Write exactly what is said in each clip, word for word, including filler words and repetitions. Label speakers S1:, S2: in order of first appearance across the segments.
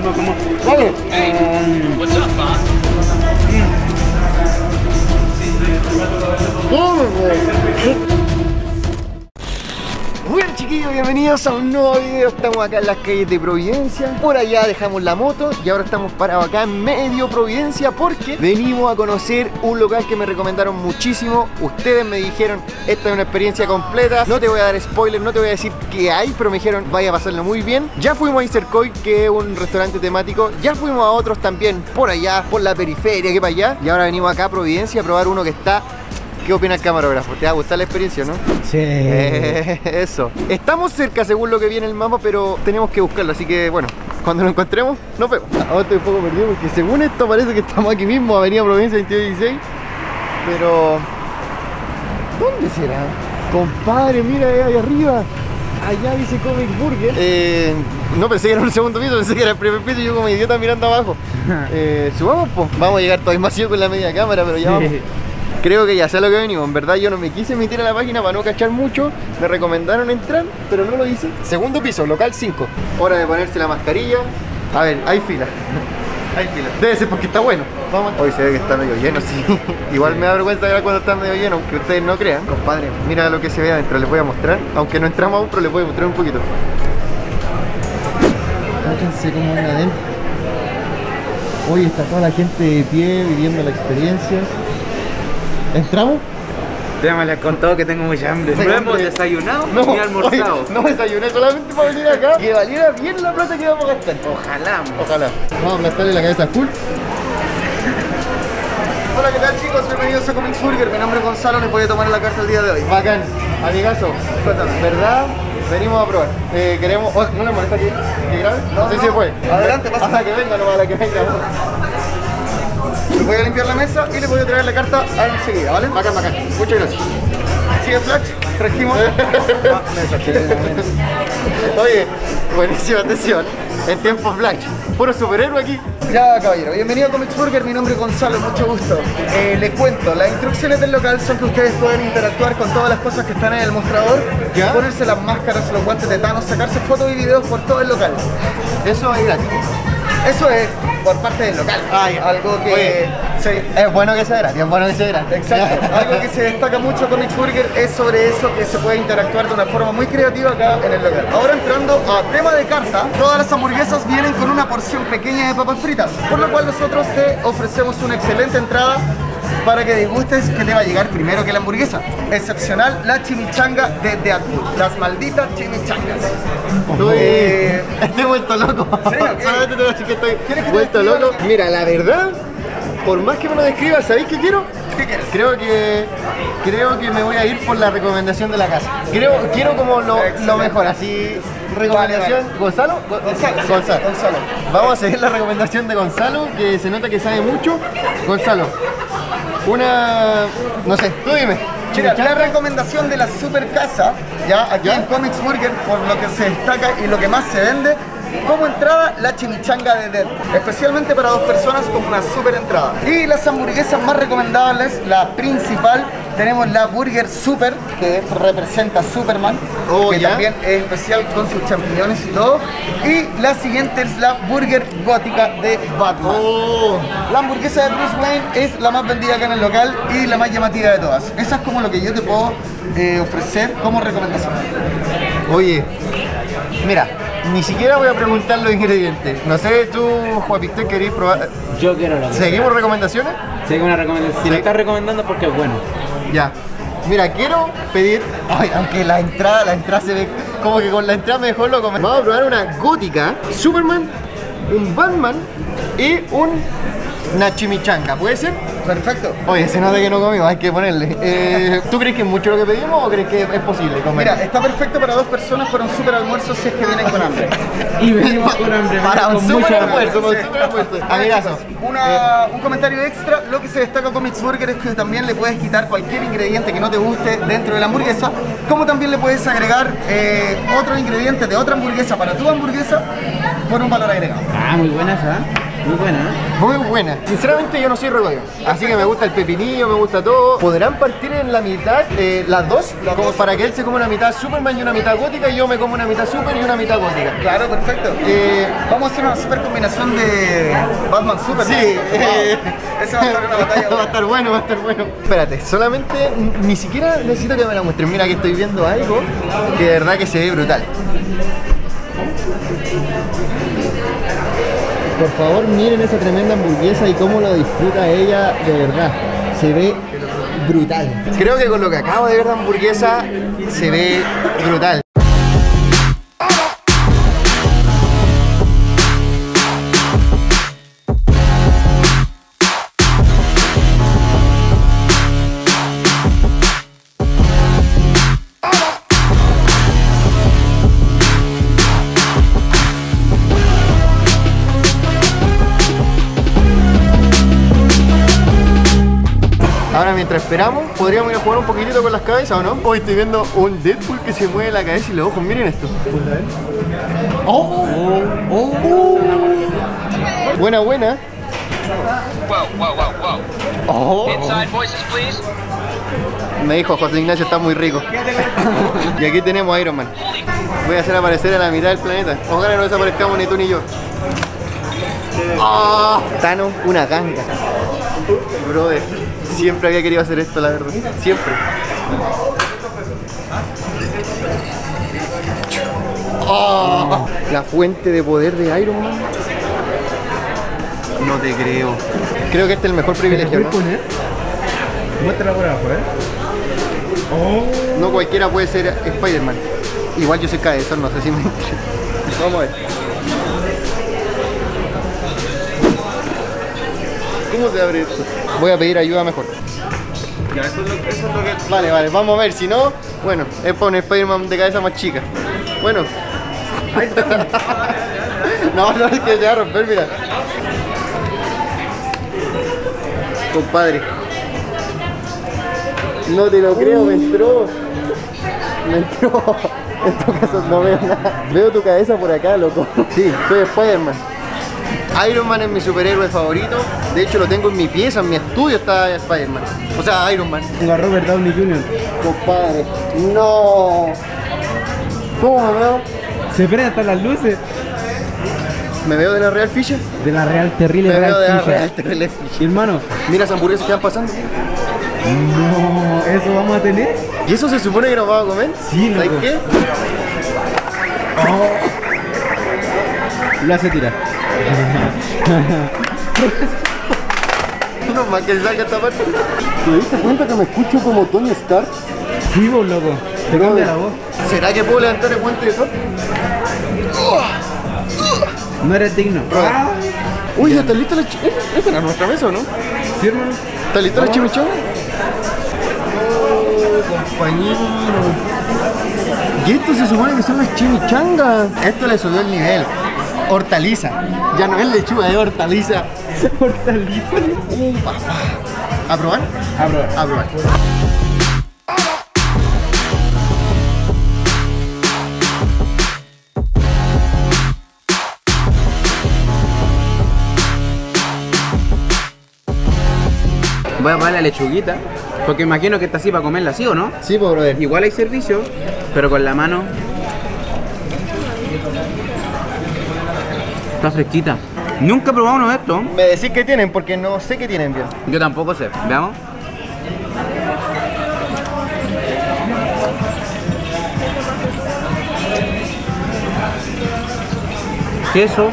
S1: como, como.
S2: Dale.
S1: Um, What's up, Bob?
S2: Bueno chiquillos, bienvenidos a un nuevo video. Estamos acá en las calles de Providencia. Por allá dejamos la moto y ahora estamos parados acá en medio Providencia porque venimos a conocer un local que me recomendaron muchísimo. Ustedes me dijeron, esta es una experiencia completa. No te voy a dar spoiler, no te voy a decir qué hay, pero me dijeron, vaya a pasarlo muy bien. Ya fuimos a Insercoy, que es un restaurante temático. Ya fuimos a otros también por allá, por la periferia, que para allá. Y ahora venimos acá a Providencia a probar uno que está... ¿Qué opina el camarógrafo? ¿Te va a gustar la experiencia, no?
S3: Sí.
S2: Eh, eso. Estamos cerca según lo que viene el mapa, pero tenemos que buscarlo, así que bueno, cuando lo encontremos, nos vemos. Ahora estoy un poco perdido porque según esto parece que estamos aquí mismo, Avenida Providencia veintidós dieciséis. Pero... ¿dónde será? Compadre, mira ahí arriba. Allá dice Comic Burger. Eh, no pensé que era un segundo piso, pensé que era el primer piso y yo como idiota mirando abajo. Eh, subamos, pues. Vamos a llegar todavía más con la media cámara, pero ya
S3: Sí.
S2: vamos. Creo que ya sé a lo que venimos. En verdad yo no me quise meter a la página para no cachar mucho. Me recomendaron entrar, pero no lo hice. Segundo piso, local cinco. Hora de ponerse la mascarilla. A ver, hay fila. Hay fila. Debe ser porque está bueno. Vamos. Hoy se ve que está medio lleno, sí. Igual me da vergüenza ver cuando está medio lleno, aunque ustedes no crean. Compadre, mira lo que se ve adentro. Les voy a mostrar. Aunque no entramos aún, pero les voy a mostrar un poquito. Fíjense cómo es adentro. Hoy está toda la gente de pie viviendo la experiencia. ¿Entramos?
S3: Ya me les contado que tengo mucha hambre.
S2: Sí,
S3: No
S2: hambre.
S3: hemos desayunado
S2: No,
S3: ni almorzado.
S2: oye, no desayuné solamente para venir acá. Que valiera bien la plata que íbamos a gastar.
S3: Ojalá.
S2: Ojalá. Vamos a aplastarle la cabeza a full. Hola, ¿qué tal chicos? Bienvenidos a Comic Burger. Mi nombre es Gonzalo, les voy a tomar la carta el día de hoy. Bacán. Amigazo, cuéntame, ¿verdad? Venimos a probar. Eh, queremos... oh, ¿no le molesta que, que grabe? No, no sé si se puede. Adelante, pasa. Hasta que venga, no para que venga. Les voy a limpiar la mesa y les voy a traer la carta enseguida, ¿vale? Bacán, bacán. Muchas gracias. Sigue Flash, trajimos. Oye, buenísima atención. En tiempo Flash. Puro superhéroe aquí. Ya, caballero. Bienvenido a Comic Burger. Mi nombre es Gonzalo, mucho gusto. Eh, les cuento, las instrucciones del local son que ustedes pueden interactuar con todas las cosas que están en el mostrador. ¿Ya? Ponerse las máscaras, los guantes de Thanos, sacarse fotos y videos por todo el local. Eso es gratis. Eso es por parte del local. Ah, algo que... Oye, sí. Es bueno que sea gratis, es bueno que sea gratis. Exacto. Algo que se destaca mucho con Comic Burger es sobre eso, que se puede interactuar de una forma muy creativa acá en el local. Ahora entrando a tema de carta, todas las hamburguesas vienen con una porción pequeña de papas fritas, por lo cual nosotros te ofrecemos una excelente entrada para que degustes que te va a llegar primero que la hamburguesa. Excepcional, la chimichanga de Deadpool. Las malditas chimichangas. Estoy... Eh... estoy vuelto loco. ¿Sí? Okay. Solamente te voy a decir que estoy vuelto loco. Mira, la verdad, por más que me lo describas, ¿sabéis qué quiero? ¿Qué quieres? Creo que... Creo que me voy a ir por la recomendación de la casa. Creo, quiero como lo, lo mejor, así... Recomendación, vale, vale. ¿Gonzalo? Gonzalo, Gonzalo. Gonzalo. Vamos a seguir la recomendación de Gonzalo, que se nota que sabe mucho. Gonzalo, una... no sé, tú dime. Mira, la recomendación de la super casa, ya aquí ¿Ya? en Comic Burger, por lo que se destaca y lo que más se vende, como entrada, la chimichanga de Deadpool, especialmente para dos personas como una super entrada. Y las hamburguesas más recomendables, la principal, tenemos la Burger Super, que representa a Superman, oh, que ¿ya? también es especial con sus champiñones y todo. Y la siguiente es la Burger Gótica de Batman. Oh. La hamburguesa de Bruce Wayne es la más vendida acá en el local y la más llamativa de todas. Esa es como lo que yo te puedo eh, ofrecer como recomendación. Oye, mira, ni siquiera voy a preguntar los ingredientes. No sé, tú, Juan Víctor, ¿querés probar?
S3: Yo quiero la
S2: ¿Seguimos recomendaciones?
S3: Seguimos una recomendación. Si me estás recomendando porque es bueno.
S2: Ya. Mira, quiero pedir... Ay, aunque la entrada, la entrada se ve... Como que con la entrada mejor lo comemos. Vamos a probar una gótica, Superman, un Batman y un... una chimichanga, ¿puede ser? Perfecto. Oye, se nota que no comimos, hay que ponerle. Eh, ¿Tú crees que es mucho lo que pedimos o crees que es posible comer? Mira, está perfecto para dos personas para un super almuerzo si es que vienen con hambre.
S3: Y venimos con hambre.
S2: Para un
S3: con
S2: super almuerzo,
S3: hambre.
S2: un super almuerzo. Amigazo. Una, un comentario extra, lo que se destaca con Comic Burger es que también le puedes quitar cualquier ingrediente que no te guste dentro de la hamburguesa, como también le puedes agregar eh, otro ingrediente de otra hamburguesa para tu hamburguesa por un valor agregado.
S3: Ah, muy buena esa. Muy buena, ¿eh?
S2: Muy buena. Sinceramente yo no soy regoyo, así que me gusta el pepinillo, me gusta todo. ¿Podrán partir en la mitad eh, las dos? Como para que él se coma una mitad Superman y una mitad gótica y yo me como una mitad Super y una mitad gótica.
S4: Claro, perfecto.
S2: Eh,
S4: Vamos a hacer una super combinación de Batman Super.
S2: sí, eh,
S4: Esa va a estar una batalla.
S2: va a estar bueno, va a estar bueno. Espérate, solamente ni siquiera necesito que me la muestren. Mira que estoy viendo algo que de verdad que se ve brutal. Por favor, miren esa tremenda hamburguesa y cómo lo disfruta ella de verdad. Se ve brutal. Creo que con lo que acabo de ver de hamburguesa se ve brutal. Ahora mientras esperamos, podríamos ir a jugar un poquitito con las cabezas, ¿o no? Hoy estoy viendo un Deadpool que se mueve la cabeza y los ojos, miren esto. ¡Oh! ¡Oh! ¡Oh! Buena, buena.
S1: Whoa, whoa, whoa, whoa.
S2: ¡Oh!
S1: Inside voices, please.
S2: Me dijo José Ignacio, está muy rico. Y aquí tenemos a Iron Man. Voy a hacer aparecer a la mitad del planeta. Ojalá no desaparezcamos ni tú ni yo. ¡Oh! Thanos, una ganga. Brother, siempre había querido hacer esto, la verdad. Siempre. ¡Oh! La fuente de poder de Iron Man. No te creo. Creo que este es el mejor privilegio, ¿no?
S3: Muéstrala por abajo, ¿eh?
S2: No cualquiera puede ser Spider-Man. Igual yo soy cabezón, no sé si me entiendes. Vamos a ver. ¿Cómo se abre esto? Voy a pedir ayuda mejor.
S4: Ya, eso es lo, eso es lo que...
S2: Vale, vale, vamos a ver. Si no, bueno, es para un Spider-Man de cabeza más chica. Bueno. No, no, es que se va a romper, mira. Compadre. No te lo creo, me entró. Me entró. En tu caso no veo nada. Veo tu cabeza por acá, loco. Sí, soy Spider-Man. Iron Man es mi superhéroe favorito. De hecho lo tengo en mi pieza, en mi estudio está Spider-Man. O sea, Iron Man.
S3: Tengo a Robert Downey junior
S2: Compadre. No. ¿Cómo me veo?
S3: Se prenden hasta las luces.
S2: ¿Me veo de la Real Fisher?
S3: De la Real Terrible
S2: Me veo de la
S3: Real Fisher.
S2: Real Terrible Fisher.
S3: Hermano,
S2: Mira esas hamburguesas que van pasando.
S3: no, ¿eso vamos a tener?
S2: ¿Y eso se supone que nos vamos a comer?
S3: Sí,
S2: ¿Sabes
S3: loco.
S2: qué?
S3: Lo hace tirar.
S2: No más que salga esta parte. ¿Te diste cuenta que me escucho como Tony Stark?
S3: Sí, vos, loco. Te cambia la voz.
S2: ¿Será que puedo levantar el guante de Thor?
S3: No eres digno.
S2: Ah. Uy, ¿ya está lista la chimichanga? ¿Esta era nuestra mesa o no?
S3: Sí, hermano.
S2: ¿Está lista la chimichanga? Oh, compañero. Y esto se supone que son las chimichangas. Esto le subió el nivel. Hortaliza. Ya no es lechuga, es hortaliza.
S3: Hortaliza.
S2: Uh, papá. ¿A probar?
S3: A probar.
S2: A probar.
S3: Voy a probar la lechuguita. Porque imagino que está así para comerla así, ¿o no?
S2: Sí, pues, brother.
S3: Igual hay servicio, pero con la mano. Está fresquita. Nunca he probado uno de estos.
S2: Me decís que tienen porque no sé qué tienen bien.
S3: Yo tampoco sé. Veamos. Queso.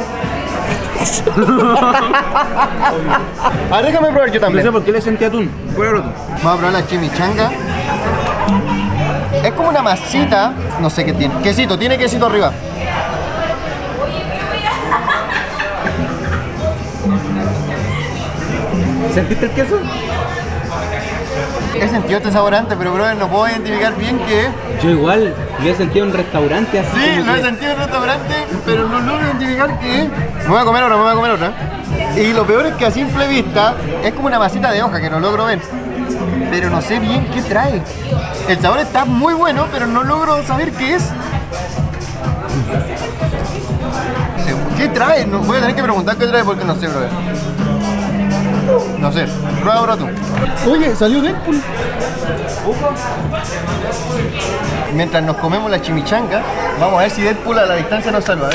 S2: A ver, déjame probar yo
S3: No
S2: también.
S3: sé por qué le sentí atún. Pruébalo tú.
S2: Vamos a probar la chimichanga. Es como una masita. No sé qué tiene. Quesito, tiene quesito arriba.
S3: ¿Sentiste el queso?
S2: He sentido este sabor antes, pero brother, no puedo identificar bien qué es.
S3: Yo igual. Yo he sentido un restaurante así.
S2: Sí,
S3: como
S2: lo he
S3: que-
S2: sentido en el restaurante, pero no logro identificar qué es. Me voy a comer otra, me voy a comer otra. Y lo peor es que a simple vista es como una masita de hoja que no logro ver. Pero no sé bien qué trae. El sabor está muy bueno, pero no logro saber qué es. Se- ¿Qué trae? No, voy a tener que preguntar qué trae porque no sé, brother. No sé. Prueba ahora tú. Oye, salió Deadpool. Mientras nos comemos la chimichanga, vamos a ver si Deadpool a la distancia nos salva, ¿eh?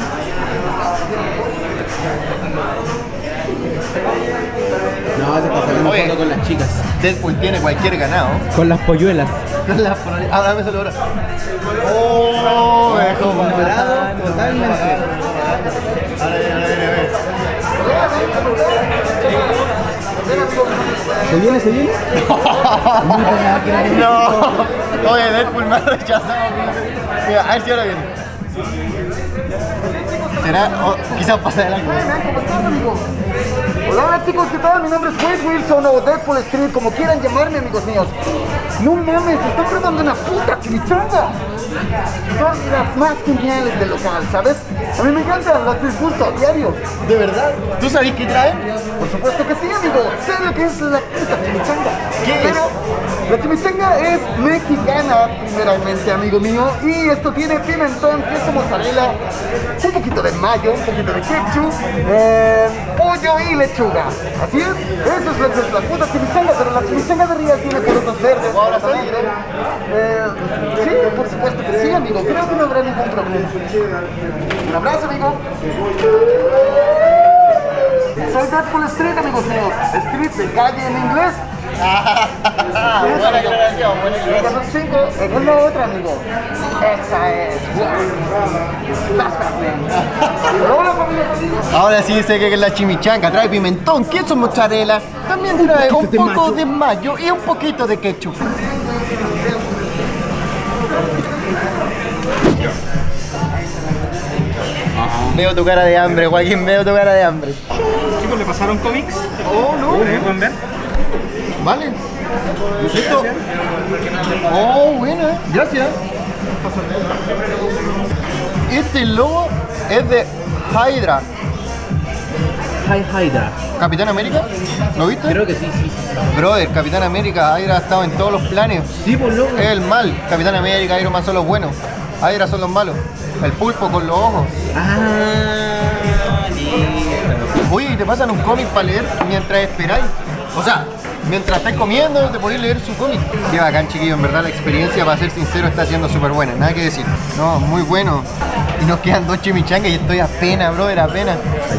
S3: No, se está sacando
S2: Oye.
S3: foto con las chicas.
S2: Deadpool tiene cualquier ganado.
S3: Con las polluelas.
S2: La polaridad. Ah, dame solo ahora. Oh, me dejó
S3: Comparado totalmente.
S2: Ahora viene, ahora viene, a ver.
S3: ¿Se viene, se viene?
S2: No. Oye, Deadpool me ha rechazado. Mira, a ver si ahora viene. ¿Será? Oh, quizás pasa de largo.
S4: ¿Cómo estás, amigo? Hola, hola chicos, ¿qué tal? Mi nombre es Wade Wilson o Deadpool Street, como quieran llamarme, amigos míos. No mames, están probando una puta chimichanga. Son las más geniales del local, ¿sabes? A mí me encantan, las disgusto a diario.
S2: ¿De verdad? ¿Tú sabés qué traen?
S4: Por supuesto que sí, amigo. Sé lo que es la puta chimichanga.
S2: ¿Qué es?
S4: Pero la chimichanga es mexicana, primeramente, amigo mío. Y esto tiene pimentón, queso mozzarella, un poquito de mayo, un poquito de ketchup, eh, pollo y lechuga. Así es, eso es lo que es la puta chimichanga. Pero la chimichanga de Real tiene porotos verdes.
S2: Ahora sí.
S4: Eh, sí, por supuesto que sí, amigo. Creo que no habrá ningún problema. Un abrazo, amigo. Soy Deadpool Street, amigos míos. Street de calle en inglés.
S2: Ah, buena aclaración, buena
S4: Esa son cinco. Esa es la otra, amigo. Esa es. Hola, familia, amigos.
S2: Ahora sí sé que es la chimichanga. Trae pimentón, queso mozzarella. También trae un poco de mayo y un poquito de ketchup. Veo tu cara de hambre, Joaquín, veo tu cara de hambre.
S5: Chicos, ¿le pasaron cómics?
S2: Oh, no.
S5: ¿Eh? ¿Pueden ver?
S2: Vale. Esto. Oh, buena. Gracias. Este logo es de Hydra.
S3: Hi Hydra.
S2: ¿Capitán América? ¿Lo viste?
S3: Creo que sí, sí.
S2: Brother, Capitán América, Hydra ha estado en todos los planes.
S3: Sí, por loco.
S2: Es el mal. Capitán América, Iron Man son los buenos. Hydra son los malos. El pulpo con los ojos.
S3: Ah, listo.
S2: Oye, ¿y te pasan un cómic para leer mientras esperáis? O sea, mientras estáis comiendo te podéis leer su cómic. Qué bacán, chiquillo. En verdad la experiencia, para ser sincero, está siendo súper buena. Nada que decir. No, muy bueno. Y nos quedan dos chimichangas y estoy a pena, brother, a pena.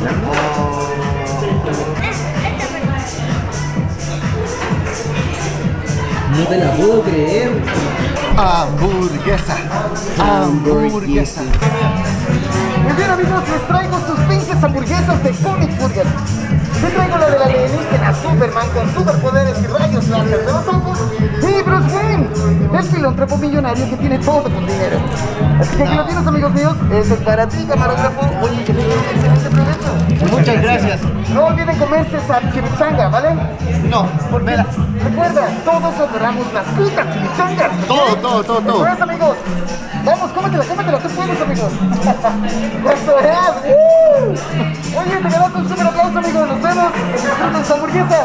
S3: No te la puedo creer.
S2: Hamburguesa. Hamburguesa.
S4: Muy bien, amigos, les traigo sus pinches hamburguesas de Comic Burger. Les traigo la del alienígena Superman con superpoderes y rayos láser de los ojos. Y Bruce Wayne, el filántropo millonario que tiene todo con dinero. Así que aquí lo tienes, amigos míos. Eso es para ti, camarógrafo. Oye, que tengan un excelente provecho.
S2: Muchas gracias.
S4: No olviden comerse esa chimichanga, ¿vale?
S2: No, por vela.
S4: Recuerda, todos adoramos las putas chimichangas. ¿ok?
S2: Todo, todo, todo, todo.
S4: Eso es, amigos. Vamos, cómetela, cómetela, tú puedes, amigos. Eso es. ¡Uh! Oye, te ganaste un super aplauso, amigos. Nos vemos. Que disfruten su hamburguesa.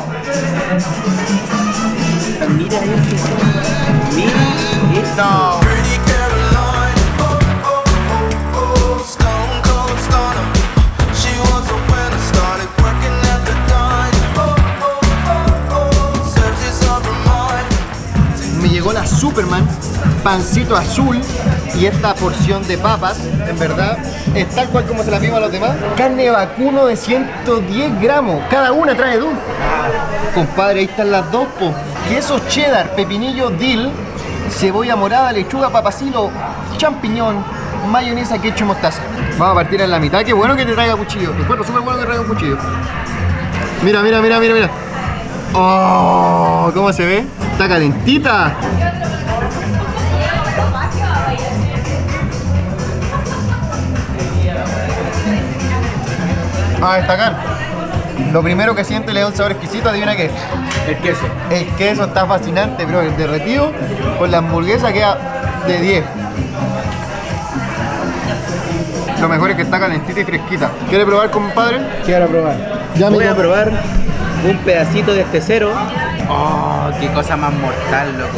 S3: Mira esto. Mira esto.
S2: No.
S6: Pretty Caroline, oh, oh, oh, oh, stone cold stunner. She was a winner, started working at the dime. Oh, oh, oh, oh, searches of her mind.
S2: Me llegó la Superman, pancito azul y esta porción de papas, en verdad, es tal cual como se la pido a los demás. Carne vacuno de ciento diez gramos, cada una trae dos. Compadre, ahí están las dos, po. Queso cheddar, pepinillo dill, cebolla morada, lechuga, papacilo, champiñón, mayonesa, ketchup, mostaza. Vamos a partir en la mitad. Qué bueno que te traiga cuchillo. Encuentro súper bueno que traiga un cuchillo. Mira, mira, mira, mira, mira. Oh, ¿cómo se ve? Está calentita. A destacar, lo primero que siente le da un sabor exquisito, adivina qué es.
S3: El queso.
S2: El queso está fascinante, bro. El derretido con la hamburguesa queda de diez. Lo mejor es que está calentita y fresquita. ¿Quiere probar, compadre?
S3: Quiero probar.
S2: Ya,
S3: Voy
S2: amigo.
S3: a probar un pedacito de este cero. Oh, qué cosa más mortal, loco.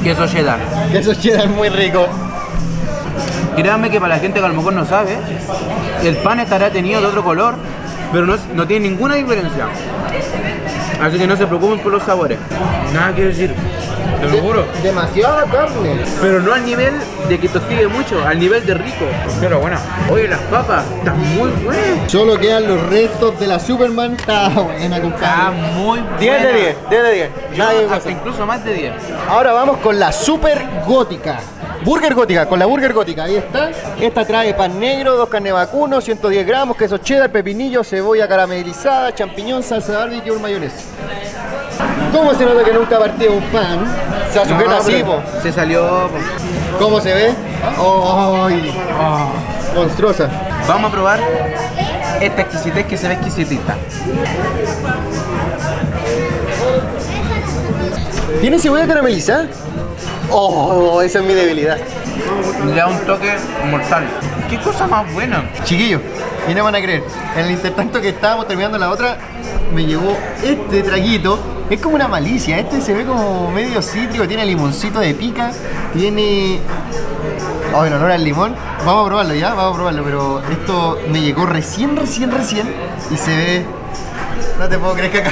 S3: Queso cheddar.
S2: Queso cheddar muy rico.
S3: Créanme que para la gente que a lo mejor no sabe, el pan estará teñido de otro color, pero no, no tiene ninguna diferencia. Así que no se preocupen por los sabores. Nada que decir. Te lo juro.
S2: Demasiada carne.
S3: Pero no al nivel de que tostigue mucho, al nivel de rico. Pero bueno. Oye, las papas están muy buenas.
S2: Solo quedan los restos de la Superman. Está buena,
S3: Está
S2: compadre.
S3: muy buena.
S2: diez de diez, diez de diez. Nadie
S3: Hasta
S2: pasa.
S3: incluso más de diez.
S2: Ahora vamos con la Super Gótica. Burger Gótica, con la Burger Gótica, ahí está. Esta trae pan negro, dos carne vacuno, ciento diez gramos, queso cheddar, pepinillo, cebolla caramelizada, champiñón, salsa de barbecue y mayonesa. ¿Cómo se nota que nunca partió un pan? Se sujeta
S3: No,
S2: así,
S3: pero
S2: po.
S3: se salió. po.
S2: ¿Cómo se ve? ¡Ay! Monstruosa.
S3: Vamos a probar esta exquisitez que se ve exquisitita.
S2: ¿Tiene cebolla caramelizada? ¡Oh! Esa es mi debilidad.
S3: Le da un toque mortal. ¡Qué cosa más buena!
S2: Chiquillos, y no van a creer, en el intertanto que estábamos terminando la otra, me llegó este traguito. Es como una malicia, este se ve como medio cítrico, tiene limoncito de pica, tiene... Oh, el olor al limón. Vamos a probarlo ya, vamos a probarlo, pero esto me llegó recién, recién, recién y se ve... No te puedo creer que acá...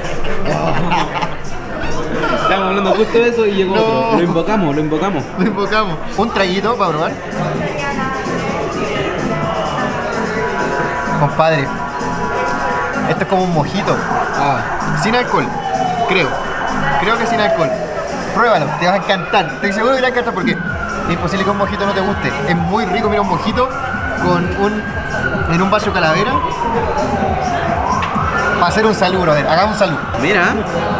S3: Estábamos hablando justo de eso y llegó
S2: No.
S3: otro. Lo invocamos, lo invocamos.
S2: Lo invocamos. Un traguito para probar. Compadre, esto es como un mojito.
S3: Ah,
S2: Sin alcohol, creo. Creo que sin alcohol. Pruébalo, te va a encantar. Estoy seguro que te va a encantar porque es imposible que un mojito no te guste. Es muy rico, mira, un mojito con un... en un vaso calavera. Para hacer un salud, brother. Hagamos un salud.
S3: mira.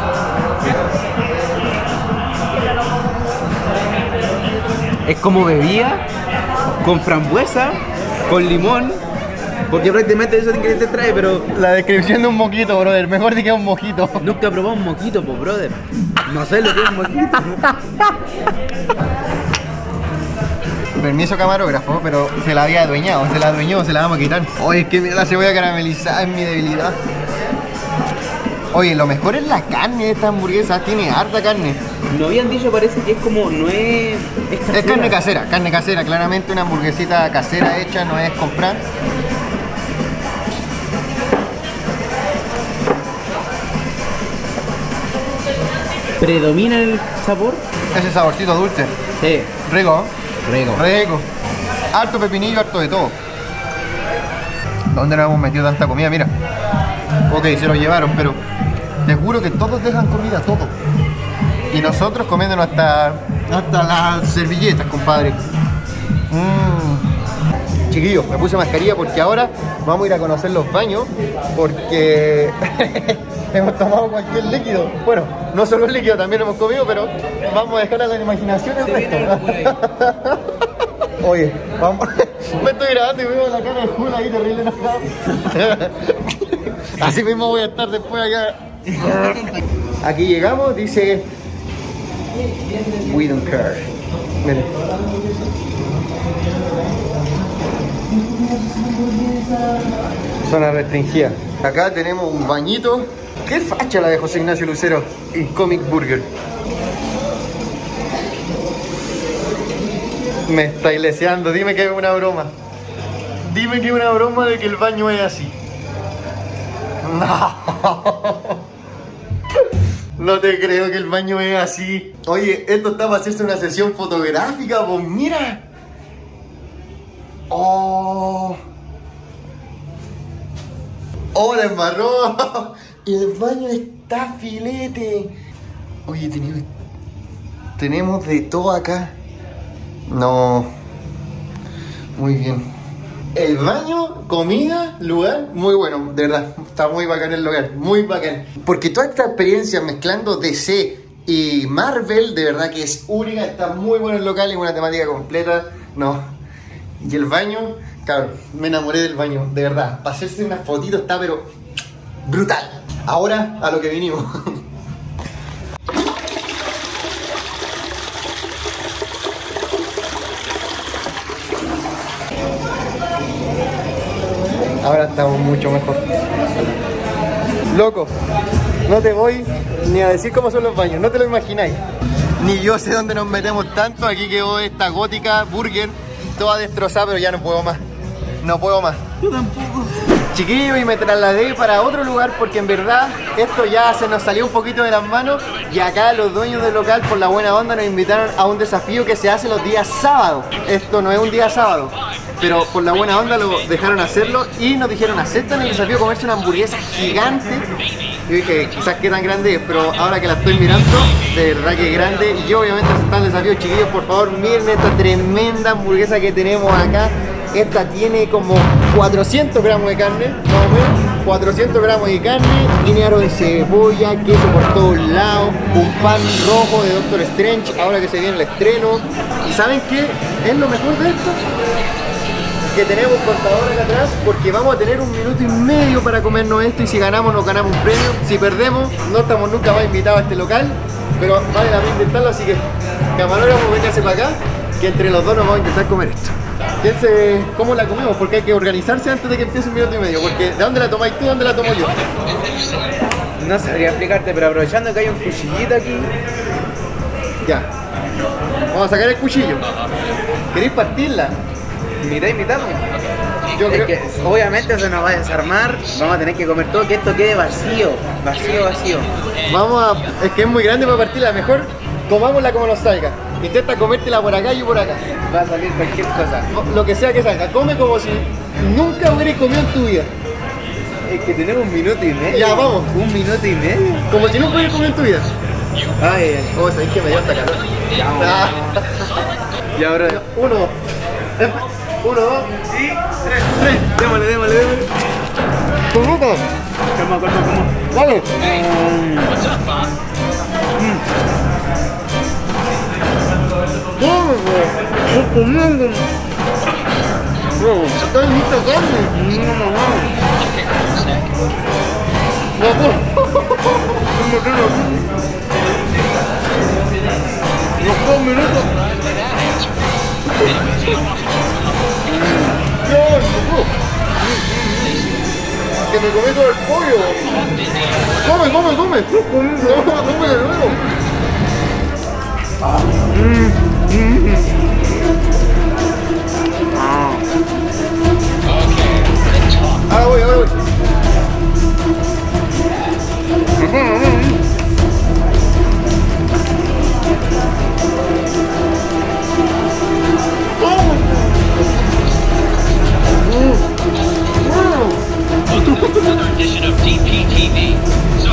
S3: Es como bebida con frambuesa, con limón, porque prácticamente eso es que te trae, pero
S2: La descripción de un moquito, brother. Mejor di que es un mojito.
S3: nunca he probado un moquito, pues brother. No sé lo que es un moquito.
S2: Permiso camarógrafo, pero se la había adueñado, se la adueñó, se la vamos a quitar. Oye, es que mira la cebolla caramelizada, es mi debilidad. Oye, lo mejor es la carne de esta hamburguesa, tiene harta carne.
S3: No habían dicho, parece que es como, no es... Es,
S2: Es
S3: casera.
S2: carne casera, carne casera, claramente una hamburguesita casera hecha, no es comprar.
S3: ¿Predomina el sabor?
S2: Ese saborcito dulce,
S3: Sí.
S2: rico,
S3: Rico.
S2: rico. Harto pepinillo, harto de todo. ¿Dónde nos hemos metido tanta comida? Mira. Ok, se lo llevaron, pero te juro que todos dejan comida, todo. Y nosotros comiéndonos hasta, hasta las servilletas, compadre. Mm. Chiquillos, me puse mascarilla porque ahora vamos a ir a conocer los baños porque hemos tomado cualquier líquido. Bueno, no solo el líquido, también hemos comido, pero vamos a dejar a la imaginación el resto. Oye, vamos. Me estoy grabando y veo la cara de Jula ahí terrible enojado. Así mismo voy a estar después allá. Aquí llegamos, dice We don't care. Miren. Zona restringida. Acá tenemos un bañito. Qué facha la de José Ignacio Lucero y Comic Burger. Me está ileseando, dime que es una broma. Dime que es una broma de que el baño es así. No. No te creo que el baño es así. Oye, esto está para hacerse una sesión fotográfica, pues mira. Oh. Oh, la embarró. Y el baño está filete. Oye, tenemos, tenemos de todo acá. No. Muy bien. El baño, comida, lugar, muy bueno, de verdad. Está muy bacán el lugar, muy bacán. Porque toda esta experiencia mezclando D C y Marvel, de verdad que es única. Está muy bueno el local, es una temática completa. No. Y el baño, cabrón, me enamoré del baño, de verdad. Para hacerse una fotito está pero brutal. Ahora a lo que vinimos. Ahora estamos mucho mejor. Loco, no te voy ni a decir cómo son los baños, no te lo imagináis. Ni yo sé dónde nos metemos tanto. Aquí quedó esta gótica burger, toda destrozada, pero ya no puedo más. No puedo más.
S3: Yo tampoco.
S2: Chiquillo, y me trasladé para otro lugar porque en verdad esto ya se nos salió un poquito de las manos y acá los dueños del local por la buena onda nos invitaron a un desafío que se hace los días sábados. Esto no es un día sábado, pero por la buena onda lo dejaron hacerlo y nos dijeron aceptan el desafío de comerse una hamburguesa gigante. Yo dije, quizás qué tan grande es, pero ahora que la estoy mirando, de verdad que es grande. Y yo obviamente aceptan el desafío, chiquillos, por favor miren esta tremenda hamburguesa que tenemos acá. Esta tiene como cuatrocientos gramos de carne, más o menos, cuatrocientos gramos de carne, tiene aro de cebolla, queso por todos lados, un pan rojo de Doctor Strange, ahora que se viene el estreno. ¿Y saben qué es lo mejor de esto? Que tenemos un contador acá atrás porque vamos a tener un minuto y medio para comernos esto y si ganamos nos ganamos un premio, si perdemos no estamos nunca más invitados a este local, pero vale la pena intentarlo, así que camarógrafo, véngase para acá, que entre los dos nos vamos a intentar comer esto. ¿Quién se, ¿Cómo la comemos? Porque hay que organizarse antes de que empiece un minuto y medio. Porque ¿de dónde la tomáis tú? ¿De dónde la tomo yo?
S3: No sabría explicarte, pero aprovechando que hay un cuchillito aquí.
S2: Ya. Vamos a sacar el cuchillo. ¿Queréis partirla?
S3: Mitad y mitad.
S2: Yo
S3: Es
S2: creo
S3: que obviamente se nos va a desarmar. Vamos a tener que comer todo, que esto quede vacío. Vacío, vacío.
S2: Vamos a... Es que es muy grande para partirla. Mejor comámosla como nos salga. Intenta comértela por acá y yo por acá.
S3: Va a salir cualquier cosa.
S2: Lo que sea que salga. Come como si nunca hubieras comido en tu vida.
S3: Es que tenemos un minuto y medio.
S2: Ya, vamos.
S3: Un minuto y medio.
S2: Como si nunca hubieras comido en tu vida.
S3: Ay, ay.
S2: Oh, sabéis que me dio hasta calor. Ah.
S3: Y ahora.
S2: Uno. Uno, dos y tres. Tres.
S3: Démosle, démosle, démosle.
S2: Comita.
S3: Calma, calma, calma.
S2: Dale. ¡Vamos! ¡Estoy comiendo! ¡Estoy lista carne! ¡No, no, no! ¡No, no! ¡Los dos minutos! ¡Dios! ¡Que me comí todo el pollo! ¡Come, come, come! ¡No, come de nuevo! Ahora voy, ahora voy.
S1: Another edition of D P T V. So,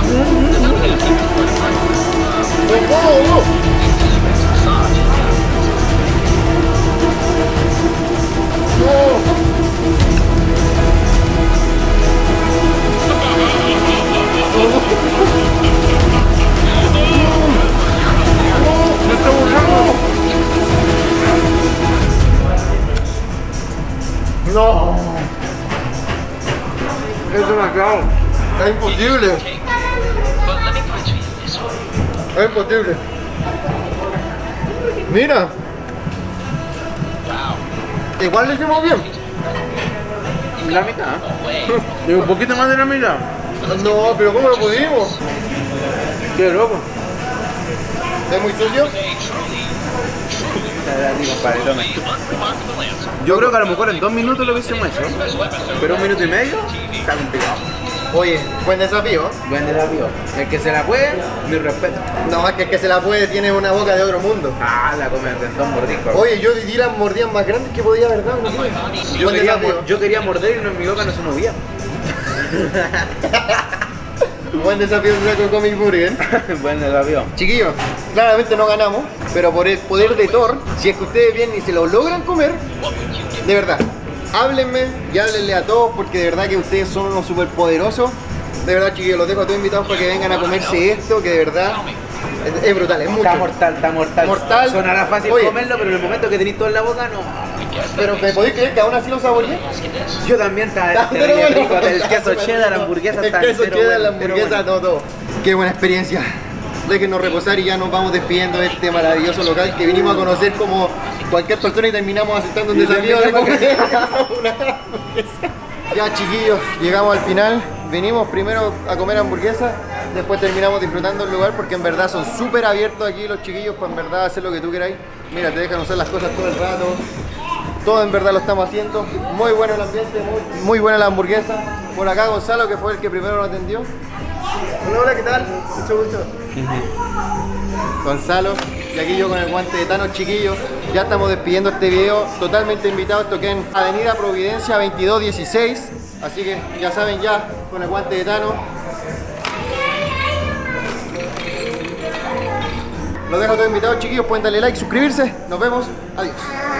S2: No,
S3: Es demasiado.
S2: es imposible,
S1: but let me put you this way.
S2: es imposible. Mira, igual lo hicimos bien.
S3: La mitad. Y un poquito más de la mitad.
S2: No, pero ¿cómo lo pudimos?
S3: Qué loco.
S2: ¿Es muy sucio?
S3: Yo creo que a lo mejor en dos minutos lo hubiésemos hecho, pero un minuto y medio está complicado.
S2: Oye, buen desafío.
S3: Buen desafío. El que se la puede, mi respeto.
S2: No, es que el que se la puede tiene una boca de otro mundo.
S3: Ah, la come de dos mordiscos.
S2: Oye, yo di las mordidas más grandes que podía, ¿verdad? No pude.
S3: yo,
S2: Buen
S3: quería,
S2: desafío.
S3: mor- yo quería morder y no, en mi boca no se movía.
S2: Buen desafío de Draco Comic Burger.
S3: Buen desafío.
S2: Chiquillos, claramente no ganamos, pero por el poder de Thor, si es que ustedes vienen y se lo logran comer, de verdad, háblenme y háblenle a todos porque de verdad que ustedes son unos superpoderosos. De verdad, chiquillos, los dejo a todos invitados para que vengan a comerse esto, que de verdad es, es brutal, es mucho.
S3: Está mortal, está mortal.
S2: Mortal.
S3: Sonará fácil
S2: Oye.
S3: comerlo, pero en el momento que tenéis todo en la boca, no.
S2: Pero ¿me podéis creer que aún así lo saboreé?
S3: Yo también está
S2: Está
S3: terrible
S2: pero bueno.
S3: rico. El queso cheddar, la hamburguesa
S2: El
S3: está
S2: queso
S3: entero
S2: cheddar, la
S3: bueno, entero
S2: hamburguesa,
S3: bueno.
S2: todo, todo. Qué buena experiencia. Déjenos reposar y ya nos vamos despidiendo de este maravilloso local que vinimos a conocer como cualquier persona y terminamos aceptando un desafío de comer una hamburguesa. Ya, chiquillos, llegamos al final. Venimos primero a comer hamburguesa después terminamos disfrutando el lugar porque en verdad son súper abiertos aquí los chiquillos para en verdad hacer lo que tú queráis. Mira, te dejan usar las cosas todo el rato. Todo en verdad lo estamos haciendo. Muy bueno el ambiente, muy, muy buena la hamburguesa. Por acá Gonzalo, que fue el que primero nos atendió. Hola, hola, ¿qué tal? Mucho gusto. Gonzalo, y aquí yo con el guante de Thanos, chiquillos. Ya estamos despidiendo este video. Totalmente invitados, esto queda en Avenida Providencia veintidós dieciséis. Así que ya saben, ya con el guante de Thanos. Los dejo todos invitados, chiquillos. Pueden darle like, suscribirse. Nos vemos. Adiós.